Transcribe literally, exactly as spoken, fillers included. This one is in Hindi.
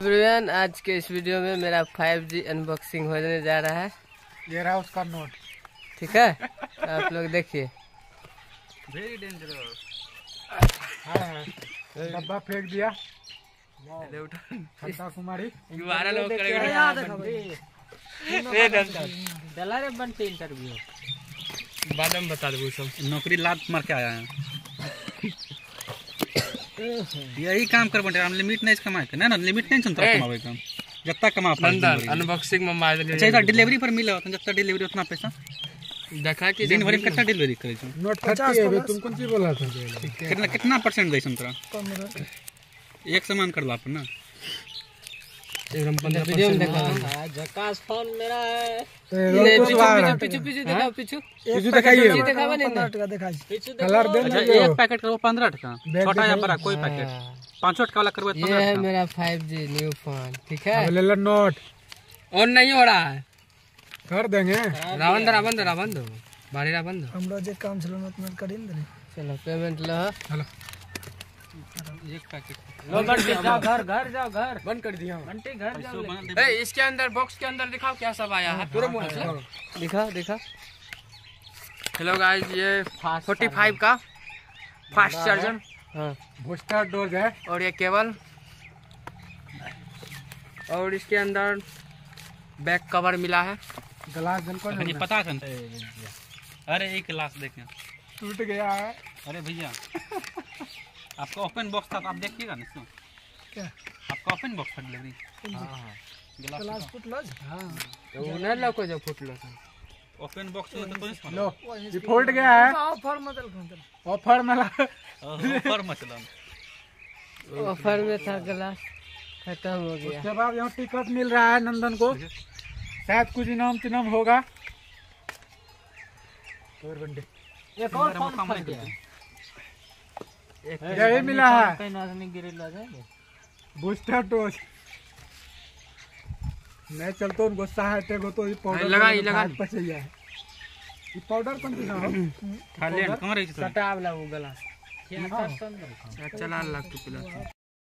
एवरीवन, आज के इस वीडियो में मेरा फाइव जी अनबॉक्सिंग होने जा रहा है। ये रहा उसका नोट। ठीक है, आप लोग देखिए। Very dangerous. डब्बा फेंक दिया। खंडा कुमारी इंटरव्यू बाद में बता दो। सब नौकरी लात मार के आया है। यही काम कर बंटे, हम लिमिट नहीं कमाए के ना ना लिमिट नहीं सुनता कमावे काम जब तक कमा पाए। अनबॉक्सिंग में मार दे। अच्छा इधर डिलीवरी पर मिला होता, जब तक डिलीवरी उतना पैसा देखा कि दिन भर में कितना डिलीवरी करे छ। नोट पचास है। तुम कौन सी बोला था? कितना कितना परसेंट देसन तोरा? एक सामान करवा पर ना एकदम पंद्रह वीडियो में देखा है। झकास फोन मेरा है। पीछे पीछे पीछे दिखाओ, पीछे पीछे दिखाइए। दिखावा नहीं ना दिखाइए कलर दे। अच्छा एक पैकेट करो पंद्रह टका, छोटा या बड़ा कोई पैकेट पाँच टका वाला करवा। ये है मेरा फाइव जी न्यू फोन। ठीक है, ले लो नोट। ऑन नहीं हो रहा है, कर देंगे। रावण दो रावण दो रावण दो बारी रावण दो। हमरा जे काम चलो मत मत करिन दे। चलो पेमेंट लो। हेलो एक पैकेट लो बंटी जाओ घर घर जाओ घर बंद कर दिया। बंटी घर जाओ। ए इसके अंदर बॉक्स के अंदर दिखाओ क्या सब आया है। पूरा मुंह से दिखा दिखा। हेलो गाइस, ये पैंतालीस का फास्ट चार्जर, हां बूस्टर डोज है। और ये केबल, और इसके अंदर बैक कवर मिला है। ग्लास जल को नहीं पता था। अरे एक ग्लास देखें टूट गया है। अरे भैया आपका ओपन बॉक्स था, आप देखिएगा ना इसको। क्या आपका ओपन बॉक्स था डिलीवरी? हां ग्लास फुटलो। हां तो उन्हें लोग जो फुटलो ओपन बॉक्स में तो कोई लो ये फूट गया है। ऑफर मतलब ऑफर में ऑफर मतलब ऑफर में था, ग्लास खत्म हो गया। उसके बाद यहाँ टिकट मिल रहा है नंदन को, शायद कुछ इनाम तिनाम होगा। और बंडे एक और फोन खा दिया। यही मिला है बूस्टर डोज। मैं चलता हूँ, गुस्सा है टेगो तो ये पाउडर लगा ही लगा पचैया है। ये पाउडर कौन सी हो? खाली कहां रही छ? सटा वाला वो गला चला लाख रुपया।